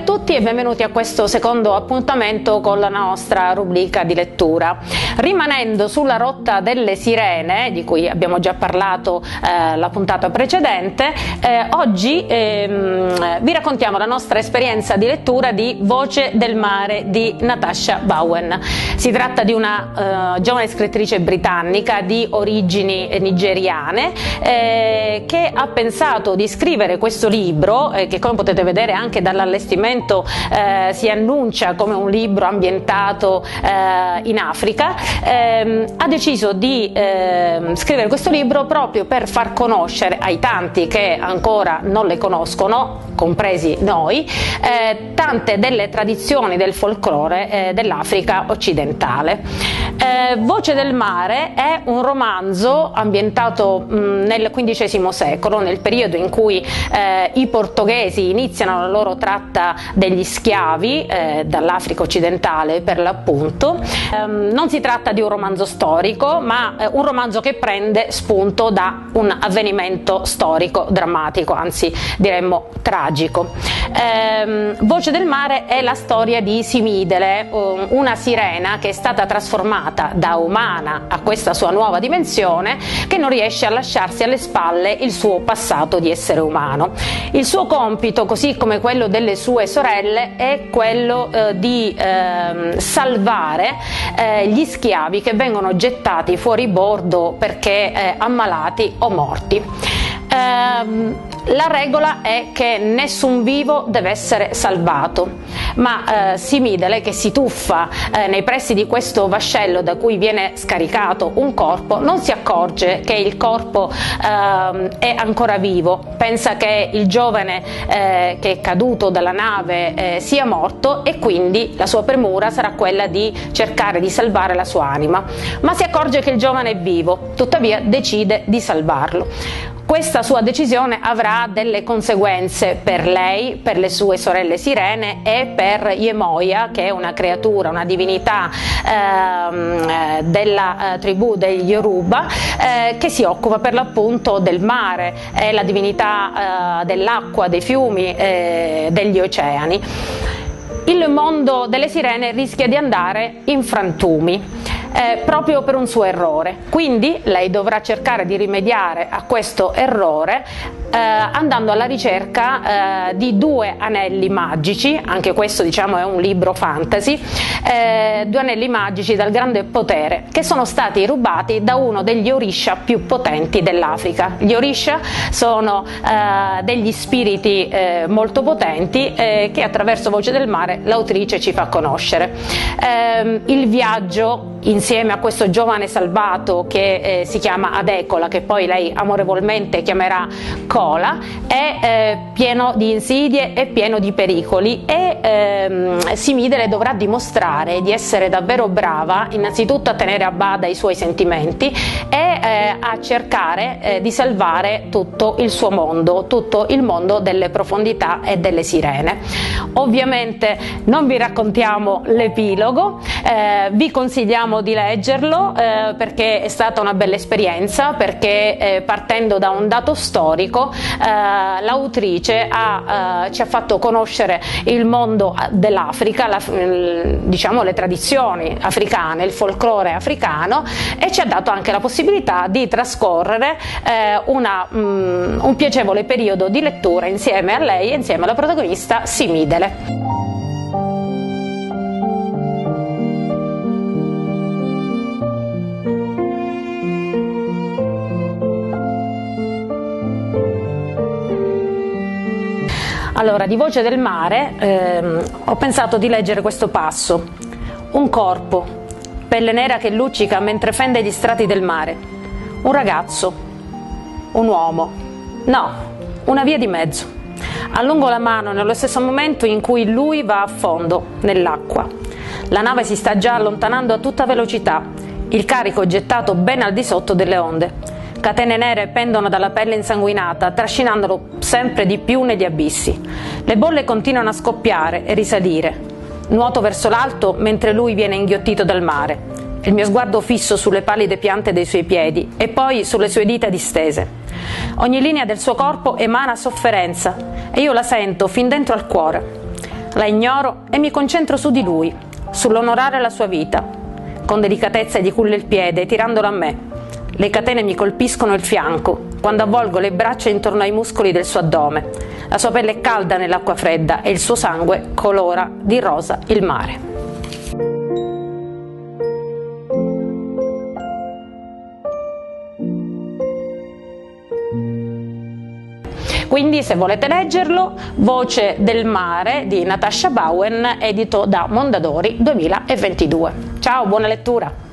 Salve a tutti e benvenuti a questo secondo appuntamento con la nostra rubrica di lettura. Rimanendo sulla rotta delle sirene, di cui abbiamo già parlato la puntata precedente, oggi vi raccontiamo la nostra esperienza di lettura di Voce del mare di Natasha Bowen. Si tratta di una giovane scrittrice britannica di origini nigeriane che ha pensato di scrivere questo libro, che come potete vedere anche dall'allestimento si annuncia come un libro ambientato in Africa. Ha deciso di scrivere questo libro proprio per far conoscere ai tanti che ancora non le conoscono, compresi noi, tante delle tradizioni del folklore dell'Africa occidentale. Voce del mare è un romanzo ambientato nel XV secolo, nel periodo in cui i portoghesi iniziano la loro tratta degli schiavi dall'Africa occidentale, per l'appunto. Non si tratta di un romanzo storico, ma un romanzo che prende spunto da un avvenimento storico drammatico, anzi diremmo tragico. Voce del mare è la storia di Simidele, una sirena che è stata trasformata da umana a questa sua nuova dimensione, che non riesce a lasciarsi alle spalle il suo passato di essere umano. Il suo compito, così come quello delle sue sorelle, è quello di salvare gli schiavi che vengono gettati fuori bordo perché ammalati o morti. La regola è che nessun vivo deve essere salvato, ma Simidele, che si tuffa nei pressi di questo vascello da cui viene scaricato un corpo, non si accorge che il corpo è ancora vivo, pensa che il giovane che è caduto dalla nave sia morto, e quindi la sua premura sarà quella di cercare di salvare la sua anima, ma si accorge che il giovane è vivo, tuttavia decide di salvarlo. Questa sua decisione avrà delle conseguenze per lei, per le sue sorelle sirene e per Yemoia, che è una creatura, una divinità della tribù degli Yoruba, che si occupa per l'appunto del mare, è la divinità dell'acqua, dei fiumi, degli oceani. Il mondo delle sirene rischia di andare in frantumi proprio per un suo errore, quindi lei dovrà cercare di rimediare a questo errore andando alla ricerca di due anelli magici. Anche questo, diciamo, è un libro fantasy. Due anelli magici dal grande potere, che sono stati rubati da uno degli Orisha più potenti dell'Africa. Gli Orisha sono degli spiriti molto potenti che attraverso Voce del mare l'autrice ci fa conoscere. Il viaggio insieme a questo giovane salvato che si chiama Adekola, che poi lei amorevolmente chiamerà Kola, è pieno di insidie e pieno di pericoli, e Simidele dovrà dimostrare di essere davvero brava innanzitutto a tenere a bada i suoi sentimenti e a cercare di salvare tutto il suo mondo, tutto il mondo delle profondità e delle sirene. Ovviamente non vi raccontiamo l'epilogo, vi consigliamo di leggerlo perché è stata una bella esperienza, perché partendo da un dato storico l'autrice ci ha fatto conoscere il mondo dell'Africa, diciamo le tradizioni africane, il folklore africano, e ci ha dato anche la possibilità di trascorrere un piacevole periodo di lettura insieme a lei e insieme alla protagonista Simidele. Allora, di Voce del mare ho pensato di leggere questo passo. Un corpo, pelle nera che luccica mentre fende gli strati del mare. Un ragazzo, un uomo, no, una via di mezzo. Allungo la mano nello stesso momento in cui lui va a fondo nell'acqua. La nave si sta già allontanando a tutta velocità, il carico gettato ben al di sotto delle onde. Catene nere pendono dalla pelle insanguinata, trascinandolo sempre di più negli abissi. Le bolle continuano a scoppiare e risalire. Nuoto verso l'alto mentre lui viene inghiottito dal mare. Il mio sguardo fisso sulle pallide piante dei suoi piedi e poi sulle sue dita distese. Ogni linea del suo corpo emana sofferenza e io la sento fin dentro al cuore. La ignoro e mi concentro su di lui, sull'onorare la sua vita. Con delicatezza gli cullo il piede, tirandolo a me. Le catene mi colpiscono il fianco, quando avvolgo le braccia intorno ai muscoli del suo addome. La sua pelle è calda nell'acqua fredda e il suo sangue colora di rosa il mare. Quindi, se volete leggerlo, Voce del mare di Natasha Bowen, edito da Mondadori 2022. Ciao, buona lettura!